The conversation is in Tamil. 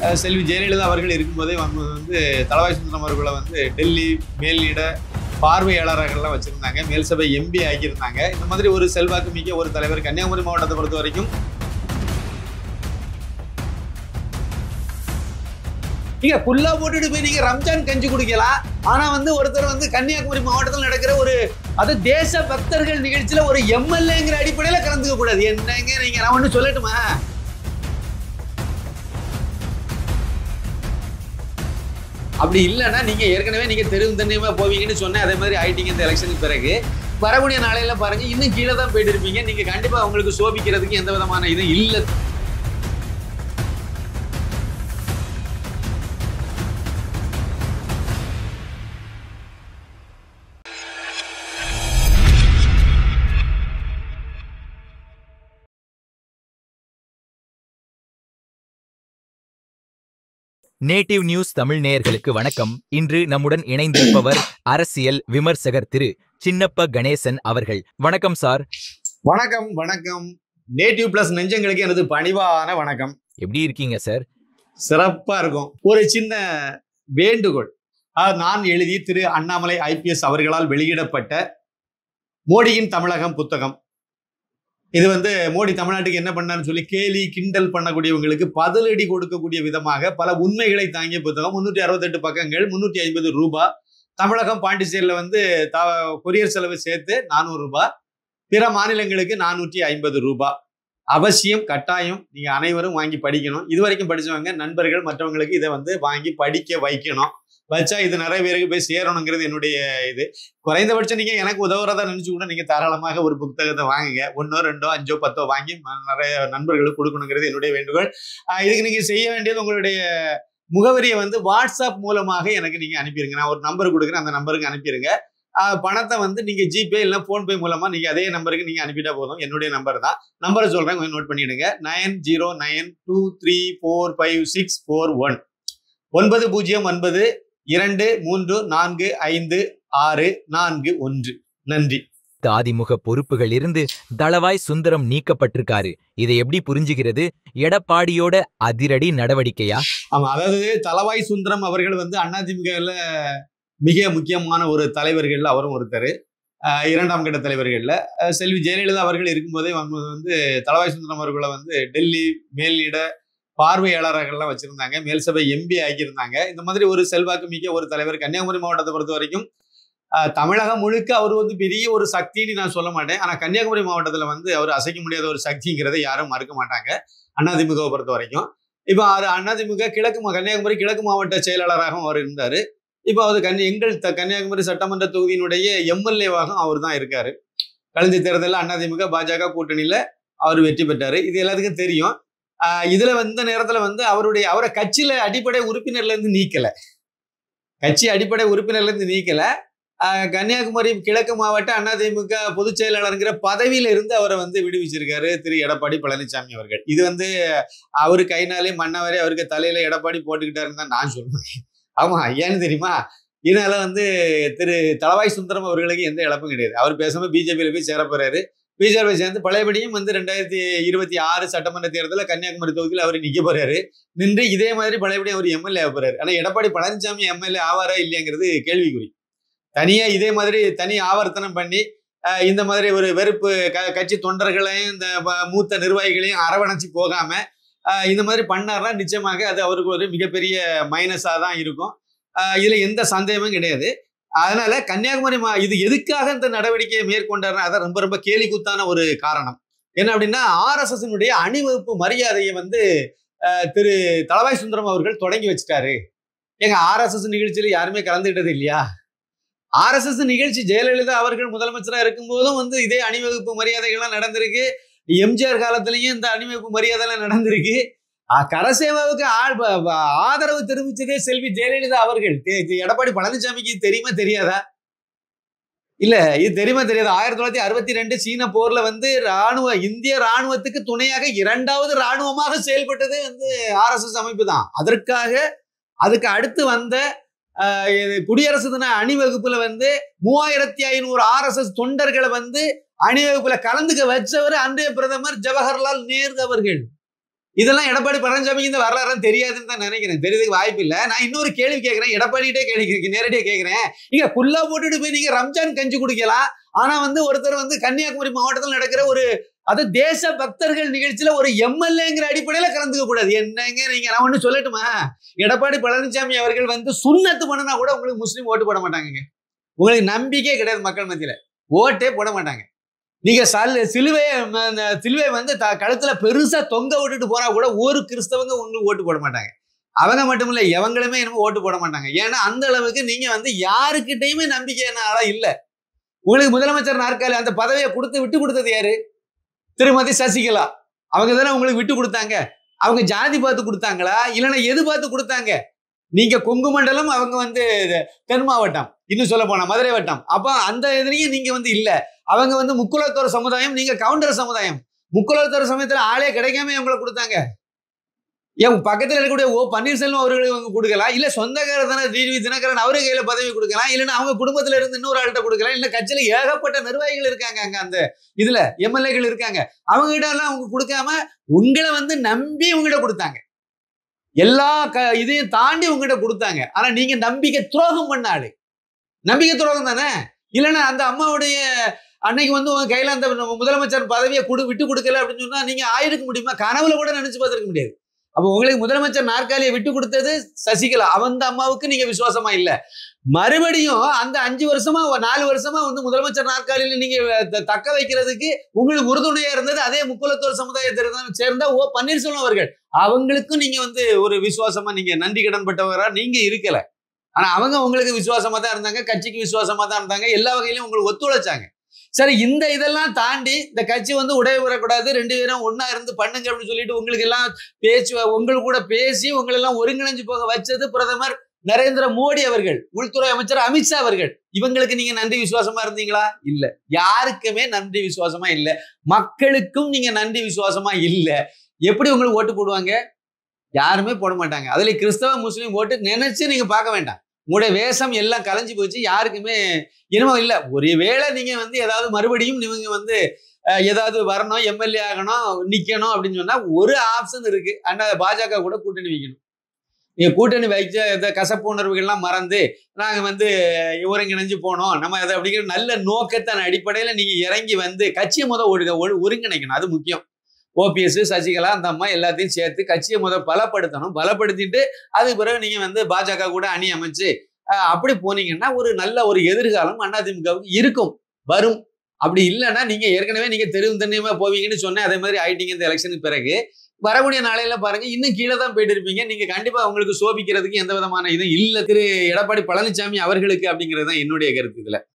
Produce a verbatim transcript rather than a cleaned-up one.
செல்வி ஜெயலலிதா அவர்கள் இருக்கும்போதே வந்து தளவாய் சுந்தரம் அவர்களை வந்து டெல்லி மேல்நிட பார்வையாளர்கள்லாம் வச்சிருந்தாங்க, மேல் சபை எம்பி ஆகியிருந்தாங்க. இந்த மாதிரி ஒரு செல்வாக்கு மிக்க ஒரு தலைவர் கன்னியாகுமரி மாவட்டத்தை பொறுத்த வரைக்கும். நீங்க புல்லா போட்டுட்டு போய் நீங்க ரம்ஜான் கஞ்சி குடிக்கலாம். ஆனா வந்து ஒருத்தர் வந்து கன்னியாகுமரி மாவட்டத்தில் நடக்கிற ஒரு அது தேச பக்தர்கள் நிகழ்ச்சியில ஒரு எம்எல்ஏங்கிற அடிப்படையில கலந்துக்க கூடாது. என்னங்க நீங்க, நான் ஒண்ணு சொல்லட்டுமா? அப்படி இல்லைன்னா நீங்க ஏற்கனவே நீங்க தெருவு தண்ணியமா போவீங்கன்னு சொன்னேன். அதே மாதிரி ஆயிட்டீங்க இந்த எலெக்ஷனுக்கு பிறகு. வரக்கூடிய நாளையில பாருங்க இன்னும் கீழே தான் போயிட்டு இருப்பீங்க. நீங்க கண்டிப்பா உங்களுக்கு சோபிக்கிறதுக்கு எந்த விதமான இதுவும் இல்லை. நேட்டிவ் நியூஸ் தமிழ் நேயர்களுக்கு வணக்கம். இன்று நம்முடன் இணைந்திருப்பவர் அரசியல் விமர்சகர் திரு சின்னப்ப கணேசன் அவர்கள். வணக்கம் சார். வணக்கம் வணக்கம். நேட்டிவ் பிளஸ் நெஞ்சங்களுக்கு எனது பணிவான வணக்கம். எப்படி இருக்கீங்க சார்? சிறப்பா இருக்கும். ஒரு சின்ன வேண்டுகோள். நான் எழுதி திரு அண்ணாமலை ஐபிஎஸ் அவர்களால் வெளியிடப்பட்ட மோடியின் தமிழகம் புத்தகம். இது வந்து மோடி தமிழ்நாட்டுக்கு என்ன பண்ணான்னு சொல்லி கேலி கிண்டல் பண்ணக்கூடியவங்களுக்கு பதிலடி கொடுக்கக்கூடிய விதமாக பல உண்மைகளை தாங்கிய புத்தகம். முன்னூற்றி அறுபத்தி எட்டு பக்கங்கள், முன்னூற்றி ஐம்பது ரூபாய். தமிழகம் பாண்டிச்சேரியில வந்து கொரியர் செலவு சேர்த்து நானூறு ரூபாய், பிற மாநிலங்களுக்கு நானூற்றி ஐம்பது ரூபாய். அவசியம் கட்டாயம் நீங்க அனைவரும் வாங்கி படிக்கணும். இது வரைக்கும் படிச்சவங்க நண்பர்கள் மற்றவங்களுக்கு இதை வந்து வாங்கி படிக்க வைக்கணும். வச்சா இது நிறைய பேருக்கு போய் சேரணுங்கிறது என்னுடைய இது. குறைந்தபட்சம் நீங்க எனக்கு உதவுறதா நினைச்சு கூட நீங்க தாராளமாக ஒரு புத்தகத்தை வாங்குங்க. ஒன்னோ ரெண்டோ அஞ்சோ பத்தோ வாங்கி நிறைய நண்பர்களுக்கு கொடுக்கணுங்கிறது என்னுடைய வேண்டுகோள். இதுக்கு நீங்க செய்ய வேண்டியது உங்களுடைய முகவரியை வந்து வாட்ஸ்அப் மூலமாக எனக்கு நீங்க அனுப்பிடுங்க. நான் ஒரு நம்பர் கொடுக்குறேன், அந்த நம்பருக்கு அனுப்பிடுங்க. பணத்தை வந்து நீங்க ஜிபே இல்லை போன்பே மூலமா நீங்க அதே நம்பருக்கு நீங்க அனுப்பிட்டா போதும். என்னுடைய நம்பர் தான். நம்பரை சொல்றேன், கொஞ்சம் நோட் பண்ணிடுங்க. Nine zero nine two three four five six four one ஒன்பது பூஜ்ஜியம் ஒன்பது இரண்டு மூன்று நான்கு ஐந்து ஆறு நான்கு ஒன்று. நன்றி. அதிமுக பொறுப்புகள் இருந்து தளவாய் சுந்தரம் நீக்கப்பட்டிருக்காரு. இதை எப்படி புரிஞ்சுகிறது? எடப்பாடியோட அதிரடி நடவடிக்கையா? ஆமா, அதாவது தளவாய் சுந்தரம் அவர்கள் வந்து அதிமுகல மிக முக்கியமான ஒரு தலைவர்கள், அவரும் ஒருத்தர். இரண்டாம் கட்ட தலைவர்கள்ல செல்வி ஜெயலலிதா அவர்கள் இருக்கும்போதே வந்து தளவாய் சுந்தரம் அவர்களை வந்து டெல்லி மேல்நிட பார்வையாளர்கள்லாம் வச்சிருந்தாங்க, மேல் சபை எம்பி ஆகியிருந்தாங்க. இந்த மாதிரி ஒரு செல்வாக்கு மிக்க ஒரு தலைவர் கன்னியாகுமரி மாவட்டத்தை பொறுத்த வரைக்கும். தமிழகம் முழுக்க அவர் வந்து பெரிய ஒரு சக்தின்னு நான் சொல்ல மாட்டேன். ஆனா கன்னியாகுமரி மாவட்டத்துல வந்து அவர் அசைக்க முடியாத ஒரு சக்திங்கிறதை யாரும் மறுக்க மாட்டாங்க அதிமுகவை பொறுத்த வரைக்கும். இப்போ அவர் அதிமுக கிழக்கு கன்னியாகுமரி கிழக்கு மாவட்ட செயலாளராகவும் அவர் இருந்தாரு. இப்போ அவர் கன்னி எங்கள் கன்னியாகுமரி சட்டமன்ற தொகுதியினுடைய எம்எல்ஏவாகவும் அவர் தான் இருக்காரு. கலைஞர் தேர்தலில் அதிமுக பாஜக கூட்டணியில அவர் வெற்றி பெற்றாரு. இது எல்லாத்துக்கும் தெரியும். இதுல வந்த நேரத்துல வந்து அவருடைய அவரை கட்சியில அடிப்படை உறுப்பினர்ல இருந்து நீக்கல கட்சி அடிப்படை உறுப்பினர்ல இருந்து நீக்கல கன்னியாகுமரி கிழக்கு மாவட்ட அதிமுக பொதுச் செயலாளர்ங்கிற பதவியில இருந்து அவரை வந்து விடுவிச்சிருக்காரு திரு எடப்பாடி பழனிசாமி அவர்கள். இது வந்து அவரு கைனாலே மன்னவரே அவருக்கு தலையில எடப்பாடி போட்டுக்கிட்டாருன்னு தான் நான் சொல்றேன். ஆமா, ஏன்னு தெரியுமா? இதனால வந்து திரு தளவாய் சுந்தரம் அவர்களுக்கு எந்த இழப்பும் கிடையாது. அவர் பேசாம பிஜேபியில போய் சேர போறாரு. பிஜேபி சேர்ந்து பழையபடியும் வந்து ரெண்டாயிரத்தி இருபத்தி ஆறு சட்டமன்ற தேர்தலில் கன்னியாகுமரி தொகுதியில் அவர் நிக்க போறாரு. நின்று இதே மாதிரி பழையபடியும் அவர் எம்எல்ஏ ஆக போறாரு. ஆனா எடப்பாடி பழனிசாமி எம்எல்ஏ ஆவாரா இல்லையாங்கிறது கேள்விக்குறி. தனியா இதே மாதிரி தனி ஆவர்த்தனம் பண்ணி இந்த மாதிரி ஒரு வெறுப்பு கட்சி தொண்டர்களையும் இந்த மூத்த நிர்வாகிகளையும் அரவணைச்சு போகாம இந்த மாதிரி பண்ணார்னா நிச்சயமாக அது அவருக்கு ஒரு மிகப்பெரிய மைனஸா தான் இருக்கும். இதுல எந்த சந்தேகமும் கிடையாது. அதனால கன்னியாகுமரி மா இது எதுக்காக இந்த நடவடிக்கையை மேற்கொண்டாருன்னா அதான் ரொம்ப ரொம்ப கேலி கூத்தான ஒரு காரணம். என்ன அப்படின்னா ஆர்எஸ்எஸ்னுடைய அணிவகுப்பு மரியாதையை வந்து திரு தளவாய் சுந்தரம் அவர்கள் தொடங்கி வச்சுட்டாரு. எங்க ஆர்எஸ்எஸ் நிகழ்ச்சியில யாருமே கலந்துகிட்டது இல்லையா? ஆர்எஸ்எஸ் நிகழ்ச்சி ஜெயலலிதா அவர்கள் முதலமைச்சராக இருக்கும் போதும் வந்து இதே அணிவகுப்பு மரியாதைகள்லாம் நடந்திருக்கு. எம்ஜிஆர் காலத்திலையும் இந்த அணிவகுப்பு மரியாதைலாம் நடந்திருக்கு. கரசேவாவுக்கு ஆதரவு தெரிவிச்சதே செல்வி ஜெயலலிதா அவர்கள். எடப்பாடி பழனிசாமிக்கு தெரியுமா தெரியாதா? இல்ல, இது தெரியுமா தெரியாதா? ஆயிரத்தி தொள்ளாயிரத்தி அறுபத்தி ரெண்டு சீன போர்ல வந்து ராணுவ இந்திய ராணுவத்துக்கு துணையாக இரண்டாவது ராணுவமாக செயல்பட்டதே வந்து ஆர்எஸ்எஸ் அமைப்பு தான். அதற்காக அதுக்கு அடுத்து வந்த குடியரசு தின அணிவகுப்புல வந்து மூவாயிரத்தி ஐநூறு ஆர்எஸ்எஸ் தொண்டர்களை வந்து அணிவகுப்புல கலந்துக்க வச்சவர் அன்றைய பிரதமர் ஜவஹர்லால் நேரு அவர்கள். இதெல்லாம் எடப்பாடி பழனிசாமிக்கு இந்த வரலாறு தெரியாதுன்னு தான் நினைக்கிறேன். தெரியறதுக்கு வாய்ப்பு இல்லை. நான் இன்னொரு கேள்வி கேட்கிறேன், எடப்பாடிட்டே கேள்வி நேரடியாக கேட்கிறேன். நீங்க குல்லா போட்டுட்டு போய் நீங்க ரம்ஜான் கஞ்சி குடிக்கலாம். ஆனா வந்து ஒருத்தர் வந்து கன்னியாகுமரி மாவட்டத்தில் நடக்கிற ஒரு அது தேச பக்தர்கள் நிகழ்ச்சியில ஒரு எம்எல்ஏங்கிற அடிப்படையில கலந்துக்க கூடாது. என்னங்க நீங்க, நான் ஒண்ணு சொல்லட்டுமா, எடப்பாடி பழனிசாமி அவர்கள் வந்து சுன்னத்து பண்ணனா கூட உங்களுக்கு முஸ்லீம் ஓட்டு போட மாட்டாங்க. உங்களுக்கு நம்பிக்கையே கிடையாது, மக்கள் மத்தியில ஓட்டே போட மாட்டாங்க. நீங்க சிலுவையை சிலுவை வந்து கழுத்துல பெருசா தொங்க விட்டுட்டு போனா கூட ஒரு கிறிஸ்தவங்க உங்களுக்கு ஓட்டு போட மாட்டாங்க. அவங்க மட்டும் இல்ல, எவங்களுமே என்னமோ ஓட்டு போட மாட்டாங்க. ஏன்னா அந்த அளவுக்கு நீங்க வந்து யாருக்கிட்டையுமே நம்பிக்கையான ஆளா இல்ல. உங்களுக்கு முதலமைச்சர் நாற்காலி அந்த பதவியை கொடுத்து விட்டு கொடுத்தது யாரு? திருமதி சசிகலா. அவங்க தானே உங்களுக்கு விட்டு கொடுத்தாங்க. அவங்க ஜாதி பார்த்து கொடுத்தாங்களா, இல்லைன்னா எது பார்த்து கொடுத்தாங்க? நீங்க கொங்கு மண்டலம், அவங்க வந்து தென் மாவட்டம், இன்னும் சொல்ல போனா மதுரை வட்டம். அப்ப அந்த இதுலயும் நீங்க வந்து இல்ல. அவங்க வந்து முக்குலத்தோர் சமுதாயம், நீங்க கவுண்டர் சமுதாயம். முக்குலத்தோர் சமயத்துல ஆளே கிடைக்காம உங்களை கொடுத்தாங்க. என் பக்கத்தில் இருக்கக்கூடிய ஓ பன்னீர்செல்வம் அவர்களுக்கு அவங்க கொடுக்கலாம், இல்ல சொந்தக்காரர் தானே டிடிவி தினகரன் அவரு கையில பதவி கொடுக்கலாம், இல்லைன்னா அவங்க குடும்பத்துல இருந்து இன்னொரு ஆள்கிட்ட கொடுக்கலாம், இல்ல கட்சியில ஏகப்பட்ட நிர்வாகிகள் இருக்காங்க, அங்க அந்த இதுல எம்எல்ஏக்கள் இருக்காங்க, அவங்க கிட்ட எல்லாம் அவங்க கொடுக்காம உங்களை வந்து நம்பி உங்ககிட்ட கொடுத்தாங்க. எல்லா இதையும் தாண்டி உங்ககிட்ட கொடுத்தாங்க. ஆனா நீங்க நம்பிக்கை துரோகம் பண்ணாலே, நம்பிக்கை துரோகம் தானே. இல்லைன்னா அந்த அம்மாவுடைய அன்னைக்கு வந்து உங்க கையில அந்த முதலமைச்சர் பதவியை கொடு விட்டு கொடுக்கல அப்படின்னு சொன்னா நீங்க ஆயிருக்க முடியுமா? கனவுல கூட நினைச்சு பார்த்திருக்க முடியாது. அப்போ உங்களுக்கு முதலமைச்சர் நாற்காலியை விட்டு கொடுத்தது சசிகலா. அந்த அம்மாவுக்கு நீங்க விசுவாசமா இல்ல. மறுபடியும் அந்த அஞ்சு வருஷமா நாலு வருஷமா வந்து முதலமைச்சர் நாற்காலியில நீங்க தக்க வைக்கிறதுக்கு உங்களுக்கு உறுதுணையா இருந்தது அதே முக்குலத்தோர் சமுதாயத்தை சேர்ந்த ஓ பன்னீர்செல்வம் அவர்கள். அவங்களுக்கும் நீங்க வந்து ஒரு விசுவாசமா, நீங்க நன்றி கடன் பட்டவரா நீங்க இருக்கல. ஆனா அவங்க உங்களுக்கு விசுவாசமா தான் இருந்தாங்க, கட்சிக்கு விசுவாசமா தான் இருந்தாங்க, எல்லா வகையிலும் உங்களுக்கு ஒத்துழைச்சாங்க. சரி, இந்த இதெல்லாம் தாண்டி இந்த கட்சி வந்து உடைய வரக்கூடாது, ரெண்டு பேரும் ஒன்னா இருந்து பண்ணுங்க அப்படின்னு சொல்லிட்டு உங்களுக்கு எல்லாம் பேச்சு உங்களுக்கு கூட பேசி உங்களை எல்லாம் ஒருங்கிணைஞ்சு போக வச்சது பிரதமர் நரேந்திர மோடி அவர்கள், உள்துறை அமைச்சர் அமித்ஷா அவர்கள். இவங்களுக்கு நீங்க நன்றி விசுவாசமா இருந்தீங்களா? இல்ல. யாருக்குமே நன்றி விசுவாசமா இல்ல. மக்களுக்கும் நீங்க நன்றி விசுவாசமா இல்ல. எப்படி உங்களுக்கு ஓட்டு போடுவாங்க? யாருமே போட மாட்டாங்க. அதுல கிறிஸ்தவ முஸ்லீம் ஓட்டு நினைச்சு நீங்க பார்க்க வேண்டாம். உங்களுடைய வேஷம் எல்லாம் கலைஞ்சு போச்சு. யாருக்குமே இனிமே இல்ல. ஒருவேளை நீங்க வந்து ஏதாவது மறுபடியும் நீங்க வந்து ஏதாவது வரணும், எம்எல்ஏ ஆகணும், நிக்கணும் அப்படின்னு சொன்னா ஒரு ஆப்ஷன் இருக்கு. ஆனா பாஜக கூட கூட்டணி வைக்கணும். நீங்க கூட்டணி வைச்ச இந்த கசப்பு உணர்வுகள்லாம் மறந்து நாங்க வந்து ஒருங்கிணைஞ்சு போனோம் நம்ம அதை அப்படிங்கிற நல்ல நோக்கத்தின் அடிப்படையில நீங்க இறங்கி வந்து கட்சியை முத ஒருங்கிணைக்கணும். அது முக்கியம். ஓபிஎஸ், சசிகலா, அந்த அம்மா எல்லாத்தையும் சேர்த்து கட்சியை முத பலப்படுத்தணும். பலப்படுத்திட்டு அதுக்கு பிறகு நீங்க வந்து பாஜக கூட அணி அமைச்சு அப்படி போனீங்கன்னா ஒரு நல்ல ஒரு எதிர்காலம் அதிமுகவுக்கு இருக்கும், வரும். அப்படி இல்லைன்னா நீங்க ஏற்கனவே நீங்க தெருவு தண்ணியமா போவீங்கன்னு சொன்னேன். அதே மாதிரி ஆயிட்டீங்க இந்த எலெக்ஷனுக்கு பிறகு. வரக்கூடிய நாளையில பாருங்க, இன்னும் கீழே தான் போயிட்டு இருப்பீங்க. நீங்க கண்டிப்பா உங்களுக்கு சோபிக்கிறதுக்கு எந்த விதமான இதுவும் இல்லை திரு எடப்பாடி பழனிசாமி அவர்களுக்கு அப்படிங்கிறது தான் என்னுடைய கருத்து இதுல.